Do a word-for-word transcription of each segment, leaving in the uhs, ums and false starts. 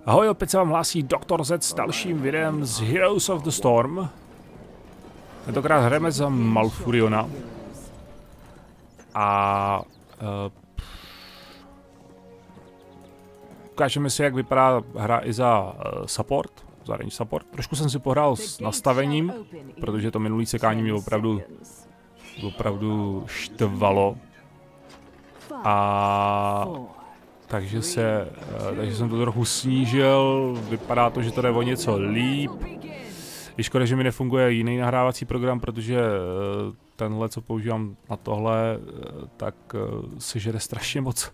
Ahoj, opět se vám hlásí doktor Z s dalším videem z Heroes of the Storm. Tentokrát hrajeme za Malfuriona. A... Uh, ukážeme si, jak vypadá hra i za uh, support, za range support. Trošku jsem si pohrál s nastavením, protože to minulý sekání mě opravdu, opravdu štvalo. A... Takže, se, takže jsem to trochu snížil, vypadá to, že to jde o něco líp. Je škoda, že mi nefunguje jiný nahrávací program, protože tenhle, co používám na tohle, tak se žere strašně moc,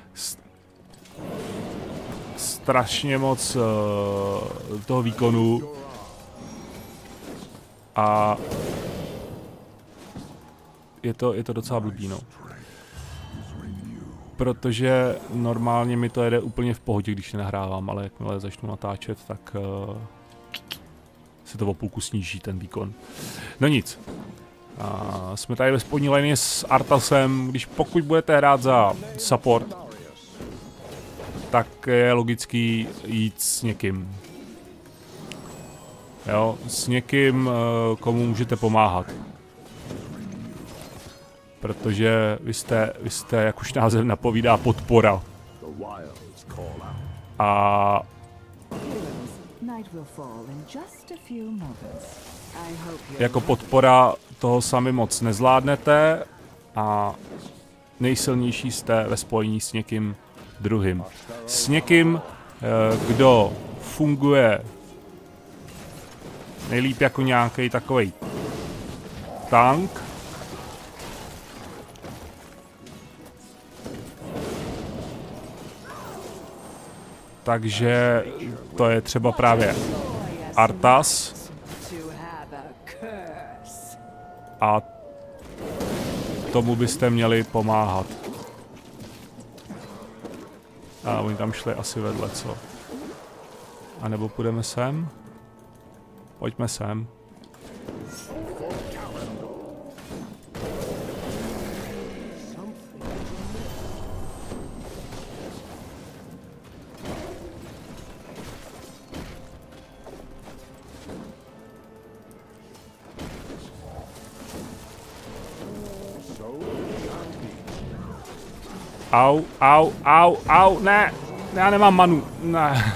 strašně moc toho výkonu. A je to, je to docela blbý, no. Protože normálně mi to jede úplně v pohodě, když nenahrávám, ale jakmile začnu natáčet, tak uh, se to o půlku sníží ten výkon. No nic. Uh, jsme tady ve spodní linii s Arthasem, když pokud budete hrát za support, tak je logický jít s někým. Jo, s někým, uh, komu můžete pomáhat. Protože vy jste, vy jste, jak už název napovídá, podpora. A jako podpora toho sami moc nezvládnete a nejsilnější jste ve spojení s někým druhým. S někým, kdo funguje nejlíp jako nějaký takovej tank. Takže to je třeba právě Arthas. A tomu byste měli pomáhat. A oni tam šli asi vedle, co? A nebo půjdeme sem? Pojďme sem. Au, au, au, au, ne, já nemám manu, ne.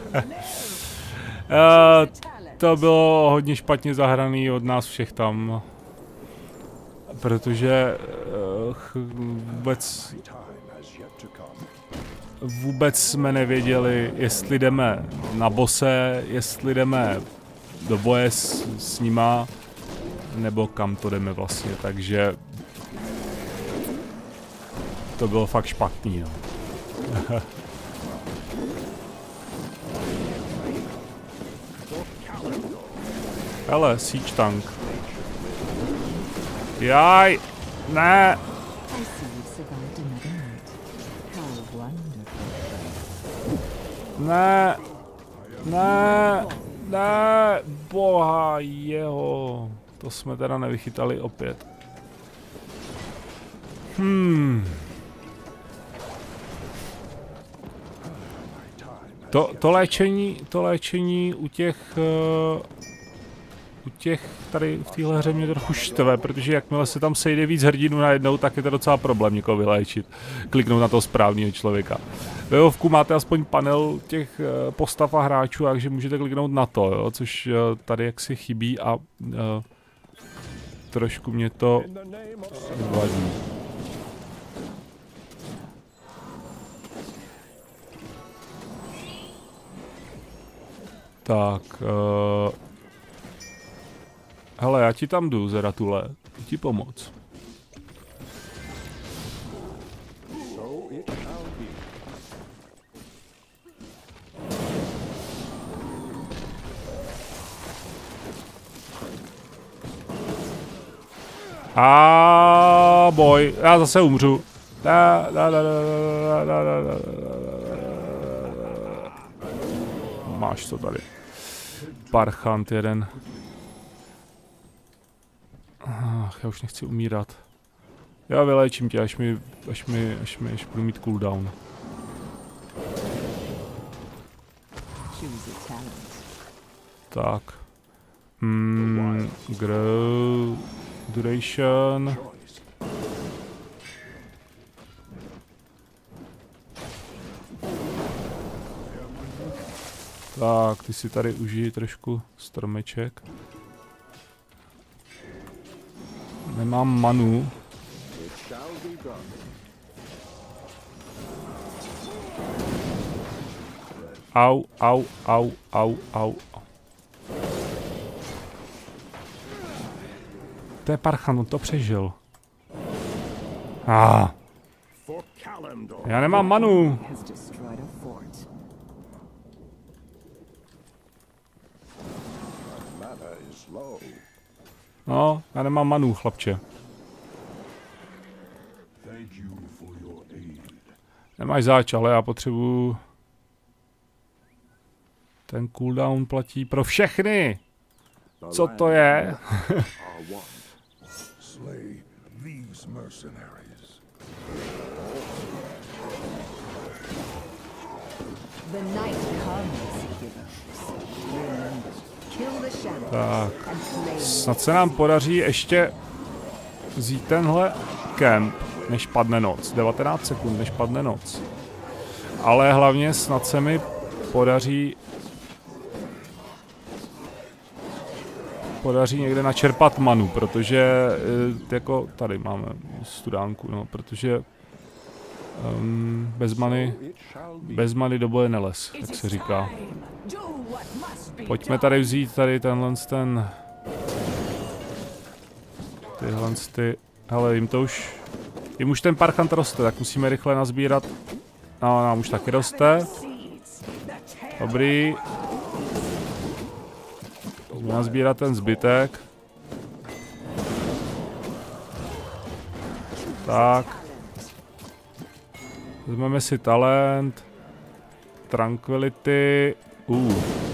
uh, to bylo hodně špatně zahraný od nás všech tam. Protože uh, vůbec, vůbec jsme nevěděli, jestli jdeme na bose, jestli jdeme do boje s, s nima, nebo kam to jdeme vlastně, takže to bylo fakt špatný, no. Hele, siege tank. Jaj, ne. Ne, ne, ne, boha jeho. To jsme teda nevychytali opět. Hmm. To, to léčení, to léčení u těch, uh, u těch tady v téhle hře mě trochu štve, protože jakmile se tam sejde víc hrdinů najednou, tak je to docela problém někoho vyléčit. Kliknout na toho správného člověka. Ve WoWku máte aspoň panel těch uh, postav a hráčů, takže můžete kliknout na to, jo, což uh, tady jaksi chybí a uh, trošku mě to vadí. Tak, uh, hele, já ti tam jdu, Zeratule, ti pomoct. A boj, já zase umřu. Da, da, da, da, da, da, da, da. Máš to tady. Parchant jeden. Ach, já už nechci umírat. Já vyléčím tě, až mi, až mi, až mi, až budu mít cooldown. Tak. Hmm, grow duration. Tak, ty si tady užij trošku stromeček. Nemám manu. Au, au, au, au, au. To je Parchan, on to přežil. Ah. Já nemám manu. No, já nemám manu, chlapče. Nemáš záč, ale já potřebuju... Ten cooldown platí pro všechny. Co to je? Tak, snad se nám podaří ještě vzít tenhle kemp, než padne noc. devatenáct sekund, než padne noc. Ale hlavně snad se mi podaří podaří někde načerpat manu, protože jako tady máme studánku, no, protože um, bez many bez many do boje neles, jak se říká. Pojďme tady vzít tady tenhle ten tyhle ty, hele, jim to už jim už ten Parchant roste, tak musíme rychle nazbírat. No, nám už taky roste. Dobrý. Musíme nazbírat ten zbytek. Tak. Vezmeme si talent. Tranquility. Uh.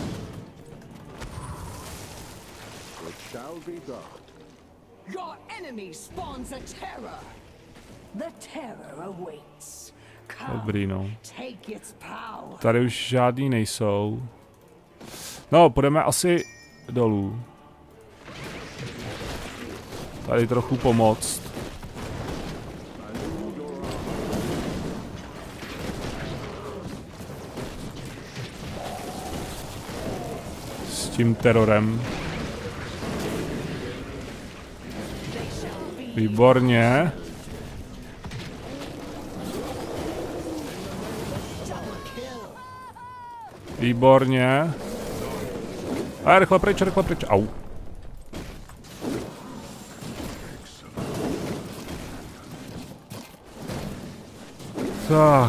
Dobrý, no. Tady už žádný nejsou. No, půjdeme asi dolů. Tady trochu pomoct. S tím terorem. Výborně. Výborně. A rychle pryč, rychle pryč. Au. Tak.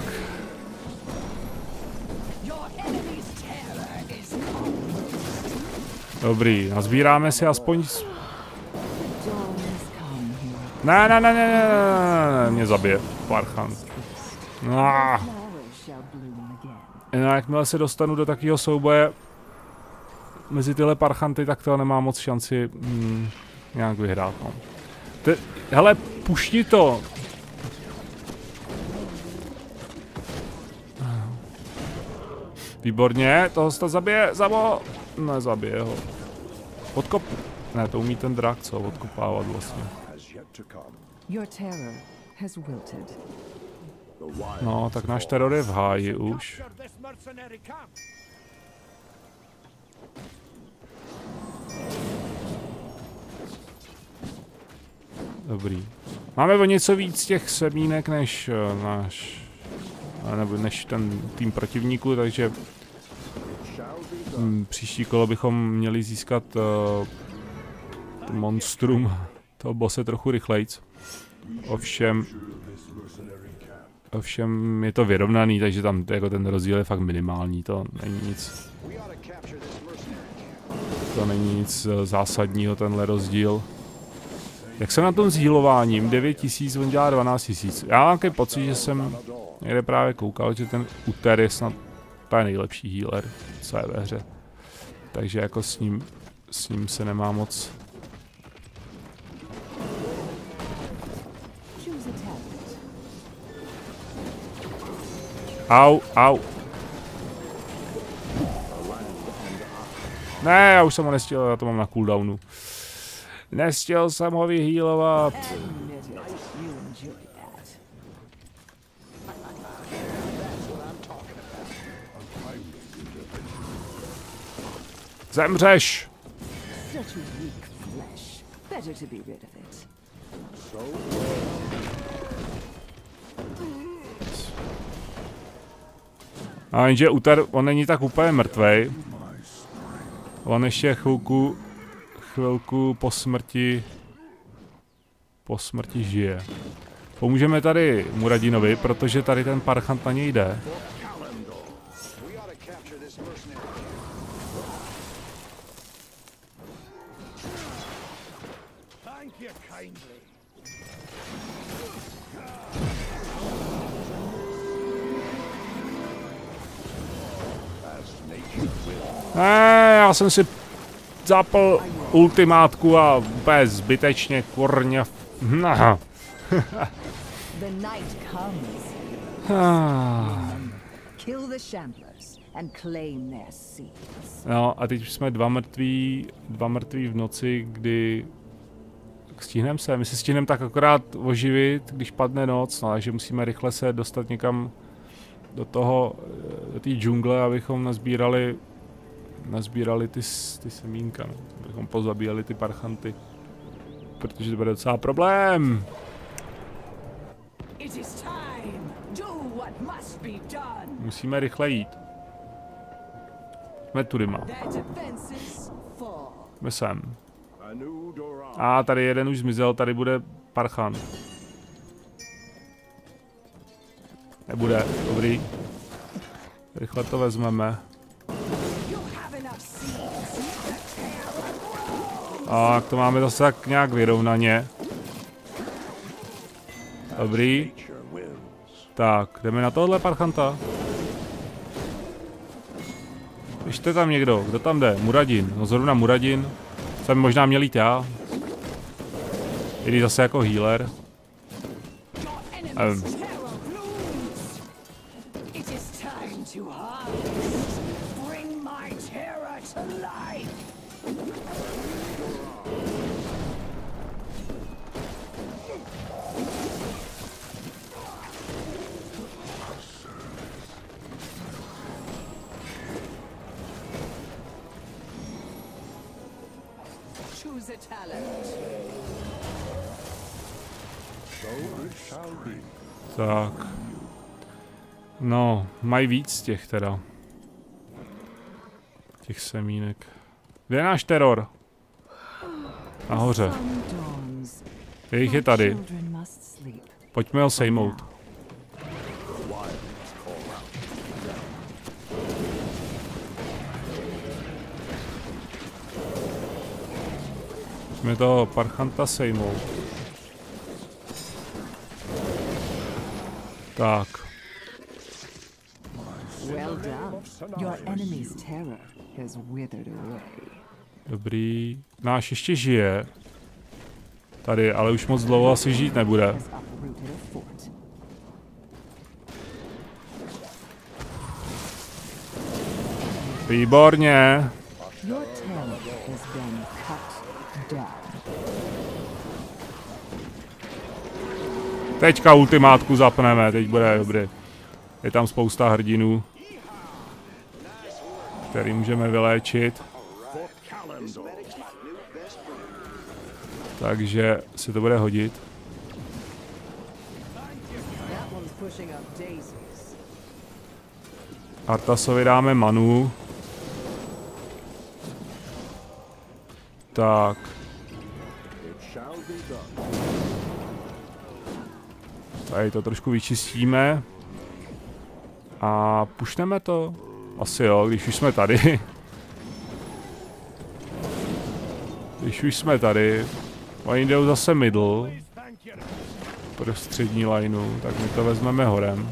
Dobrý, nazbíráme si aspoň... Ne, ne, ne, ne, ne, ne, ne, mě zabije Parchant. No. No, jakmile se dostanu do takového souboje mezi tyhle Parchanty, tak to nemá moc šanci hmm, nějak vyhrát. No. Te, hele, pušni to! Výborně, toho se to zabije, zabo! Ne, zabije ho. Odkop... Ne, to umí ten drak, co? Odkopávat vlastně. No, tak náš teror je v háji už. Dobrý. Máme o něco víc těch semínek než uh, náš, nebo než ten tým protivníků, takže um, příští kolo bychom měli získat uh, monstrum toho bosse trochu rychlejc. Ovšem, ovšem je to vyrovnaný, takže tam jako ten rozdíl je fakt minimální, to není nic. To není nic zásadního, tenhle rozdíl. Jak jsem na tom s healováním? devět tisíc, on dělá dvanáct tisíc. Já mám takový pocit, že jsem někde právě koukal, že ten Uther je snad to je nejlepší healer, co je ve hře. Takže jako s ním, s ním se nemá moc... Au, au. Ne, já už jsem ho nestihl, já to mám na cooldownu. Nestihl jsem ho vyhýlovat. Zemřeš! A jenže Uter, on není tak úplně mrtvej. On ještě chvilku, chvilku po smrti, po smrti žije. Pomůžeme tady Muradinovi, protože tady ten parchant na něj jde. Ne, já jsem si zapl ultimátku a úplně zbytečně korně. Nah. No a teď jsme dva mrtví, dva mrtví v noci, kdy stihneme se, my si stihneme tak akorát oživit, když padne noc, no, takže musíme rychle se dostat někam do toho, do té džungle, abychom nazbírali nazbírali ty, ty semínka, no. Abychom pozabíjeli ty parchanty, protože to bude docela problém. Musíme rychle jít. Jsme tudyma. Jsme sem. A tady jeden už zmizel, tady bude parchant. Nebude, dobrý. Rychle to vezmeme. A to máme zase tak nějak vyrovnaně. Dobrý. Tak, jdeme na tohle parchanta. Ještě tam někdo, kdo tam jde? Muradin, no zrovna Muradin. Jsem možná měl jít já. Jdi zase jako healer. Um. Tak. No, mají víc těch teda. Těch semínek. Kde je náš teror? Nahoře. Jejich je tady. Pojďme ho sejmout. Pojďme toho parchanta sejmout. Tak. Dobrý. Náš ještě žije. Tady, ale už moc dlouho asi žít nebude. Výborně. Teďka ultimátku zapneme, teď bude dobrý. Je tam spousta hrdinů, který můžeme vyléčit. Takže si to bude hodit. Artasovi dáme manu. Tak. Tady to trošku vyčistíme. A pušneme to? Asi jo, když už jsme tady. Když už jsme tady. Oni jdou zase middle. Pro střední lineu, tak my to vezmeme horem.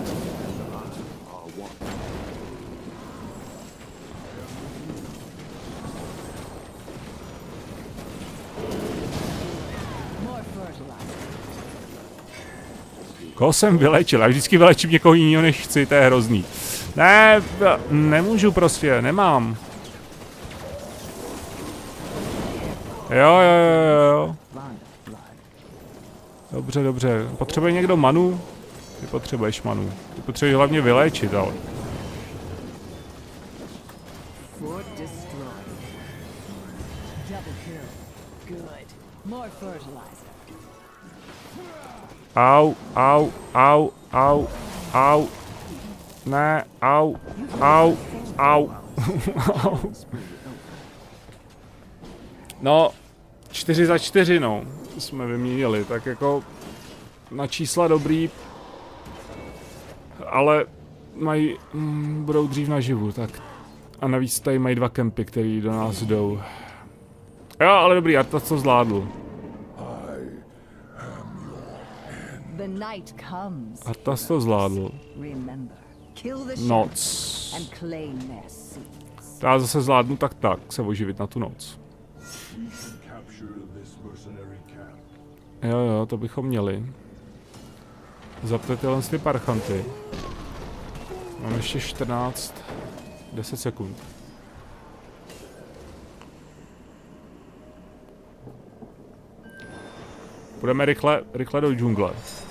Koho jsem vylečil? Já vždycky vylečím někoho jiného než chci, to je hrozný. Ne, nemůžu prostě, nemám. Jo, jo, jo, jo. Dobře, dobře. Potřebuje někdo manu? Ty potřebuješ manu. Ty potřebuješ hlavně vyléčit, ale. Au, au, au, au, au. Ne, au, au, au. No, čtyři za čtyři, no, jsme vyměnili, tak jako na čísla dobrý, ale mají, mm, budou dřív naživu, tak a navíc tady mají dva kempy, který do nás jdou. Jo, ale dobrý, Arthas to zvládl. Arthas to zvládl. Noc. Já zase zvládnu tak tak, se oživit na tu noc. Jo, jo, to bychom měli. Zapte tyhle ty parchanty. Mám ještě čtrnáct, deset sekund. Půjdeme rychle, rychle do džungle.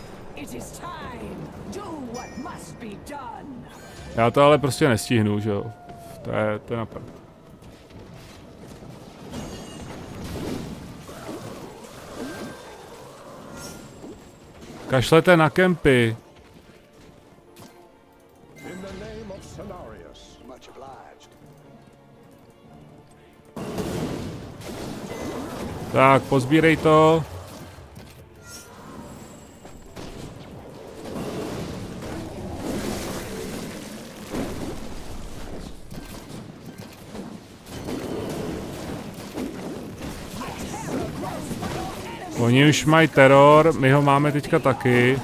Já to ale prostě nestihnu, že jo. To je, to je napad. Kašlete na kempy. Tak, pozbírej to. Oni už mají teror, my ho máme teďka taky.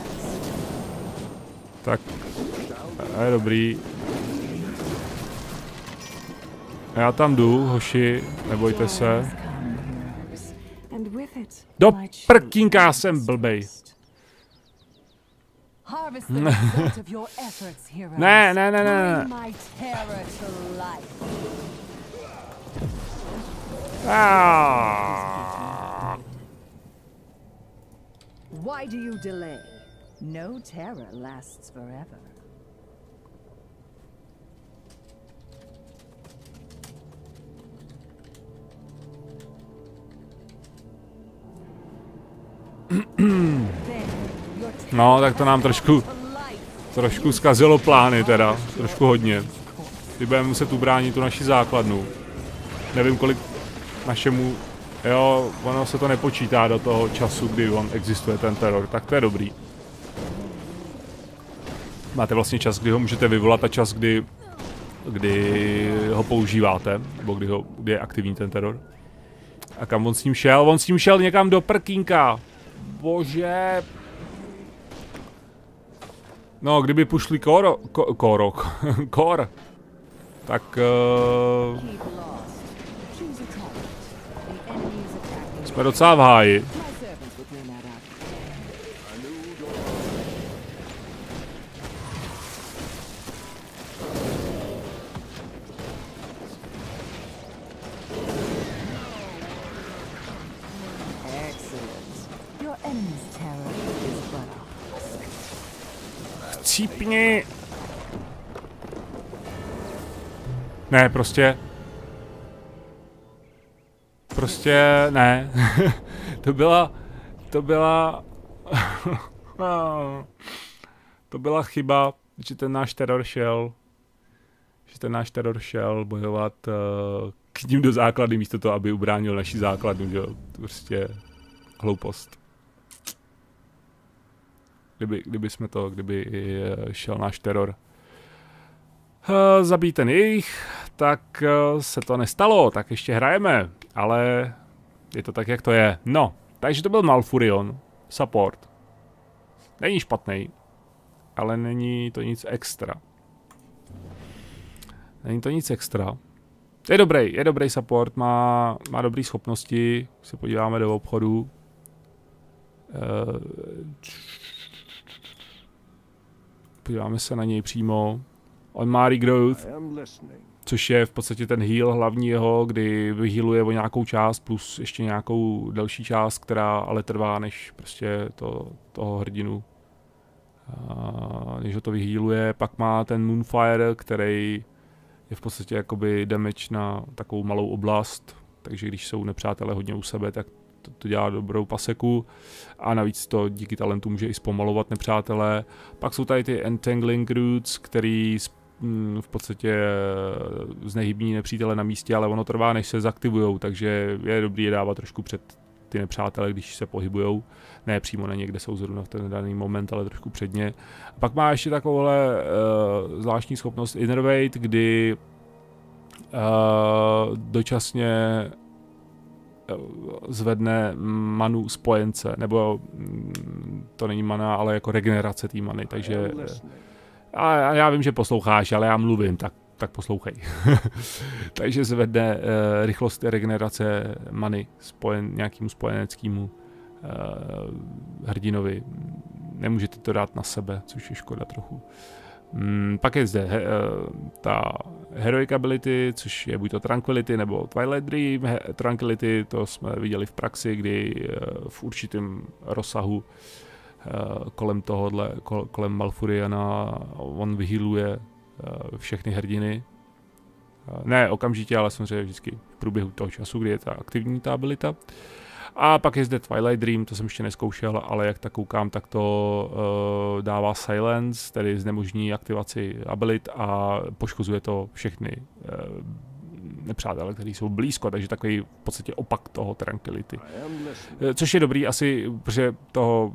Tak, je dobrý. Já tam jdu, hoši, nebojte se. Do prkínka, jsem blbej. Ne, ne, ne, ne. Ah. Why do you delay? No terror lasts forever. No, tak to nám trošku, trošku zkazilo plány teda, trošku hodně. Ty budeme muset ubránit tu naši základnu. Nevím, kolik našemu, jo, ono se to nepočítá do toho času, kdy on existuje ten teror, tak to je dobrý. Máte vlastně čas, kdy ho můžete vyvolat a čas, kdy, kdy ho používáte, nebo kdy, ho, kdy je aktivní ten teror. A kam on s ním šel? On s ním šel někam do prkínka. Bože. No, kdyby pušli koro, ko, koro, kor, tak uh, jsme docela v háji. Chcípni! Ne, prostě... Prostě ne. To byla... To byla... To byla chyba, že ten náš teror šel... Že ten náš teror šel bojovat uh, k ním do základny, místo toho, aby ubránil naši základnu, že jo. Prostě... Hloupost. Kdyby, kdyby jsme to, kdyby šel náš teror uh, zabít ten jejich, tak uh, se to nestalo, tak ještě hrajeme, ale je to tak, jak to je. No, takže to byl Malfurion, support. Není špatný, ale není to nic extra. Není to nic extra. Je dobrý, je dobrý support, má, má dobré schopnosti, se podíváme do obchodu. Uh, Podíváme se na něj přímo. On má regrowth, což je v podstatě ten heal hlavní jeho, kdy vyhealuje o nějakou část plus ještě nějakou další část, která ale trvá než prostě to, toho hrdinu. A než ho to vyhealuje, pak má ten Moonfire, který je v podstatě jakoby damage na takovou malou oblast, takže když jsou nepřátelé hodně u sebe, tak to, to dělá dobrou paseku a navíc to díky talentu může i zpomalovat nepřátelé. Pak jsou tady ty Entangling Roots, který v podstatě znehybní nepřítele na místě, ale ono trvá, než se zaktivujou, takže je dobrý je dávat trošku před ty nepřátelé, když se pohybujou. Ne přímo na ně, kde jsou zrovna v ten daný moment, ale trošku před ně. A pak má ještě takovouhle uh, zvláštní schopnost Innervate, kdy uh, dočasně zvedne manu spojence, nebo to není mana, ale jako regenerace té many, takže a já vím, že posloucháš, ale já mluvím, tak, tak poslouchej. Takže zvedne uh, rychlost regenerace many spojen, nějakému spojeneckému uh, hrdinovi. Nemůžete to dát na sebe, což je škoda trochu. Mm, pak je zde he, ta Heroic Ability, což je buď to Tranquility nebo Twilight Dream. He, Tranquility, to jsme viděli v praxi, kdy uh, v určitém rozsahu uh, kolem tohohle, kol, kolem Malfuriona on vyhealuje uh, všechny hrdiny. Uh, ne okamžitě, ale samozřejmě vždycky v průběhu toho času, kdy je ta aktivní ta abilita. A pak je zde Twilight Dream, to jsem ještě nezkoušel, ale jak tak koukám, tak to uh, dává silence, tedy znemožní aktivaci abilit a poškozuje to všechny uh, nepřátelé, kteří jsou blízko, takže takový v podstatě opak toho Tranquility. Což je dobrý asi, protože toho,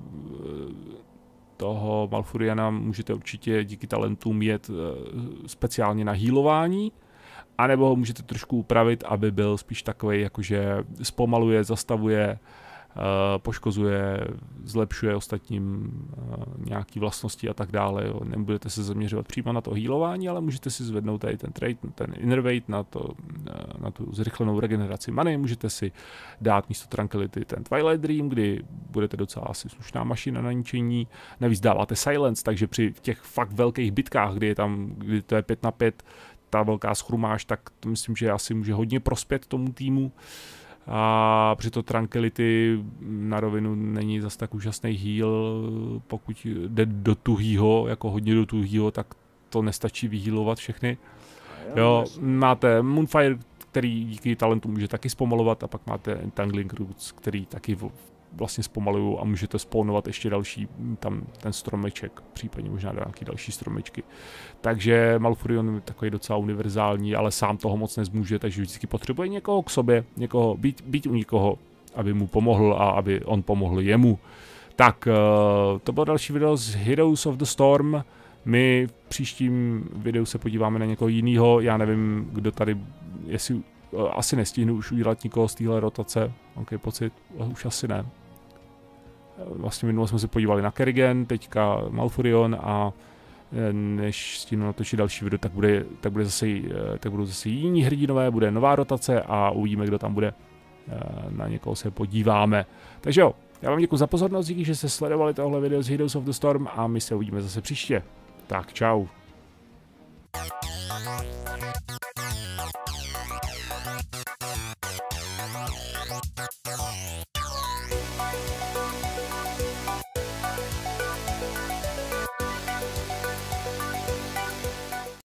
toho Malfuriona můžete určitě díky talentům jet uh, speciálně na healování, a nebo ho můžete trošku upravit, aby byl spíš takový, jakože zpomaluje, zastavuje, uh, poškozuje, zlepšuje ostatním uh, nějaké vlastnosti a tak dále. Jo. Nebudete se zaměřovat přímo na to healování, ale můžete si zvednout tady ten trade, ten innervate na, to, uh, na tu zrychlenou regeneraci many. Můžete si dát místo Tranquility ten Twilight Dream, kdy budete docela asi slušná mašina na ničení. Navíc dáváte silence, takže při těch fakt velkých bitkách, kdy je tam, kdy to je pět na pět, ta velká schrumáž, tak to myslím, že asi může hodně prospět tomu týmu. A při to Tranquility na rovinu není zas tak úžasný heal, pokud jde do tuhýho, jako hodně do tuhýho, tak to nestačí vyhealovat všechny. Jo, máte Moonfire, který díky talentu může taky zpomalovat, a pak máte Entangling Roots, který taky vlastně zpomalují a můžete spawnovat ještě další, tam ten stromeček, případně možná nějaký další stromečky. Takže Malfurion je takový docela univerzální, ale sám toho moc nezmůže, takže vždycky potřebuje někoho k sobě, někoho, být, být u někoho, aby mu pomohl a aby on pomohl jemu. Tak, to bylo další video z Heroes of the Storm. My v příštím videu se podíváme na někoho jiného, já nevím, kdo tady, jestli asi nestihnu už udělat nikoho z téhle rotace, mám pocit, už asi ne. Vlastně minule jsme se podívali na Kerrigan, teďka Malfurion, a než stihnu natočit další video, tak, bude, tak, bude zase, tak budou zase jiní hrdinové, bude nová rotace a uvidíme, kdo tam bude. Na někoho se podíváme. Takže jo, já vám děkuji za pozornost, díky, že jste sledovali tohle video z Heroes of the Storm a my se uvidíme zase příště. Tak čau.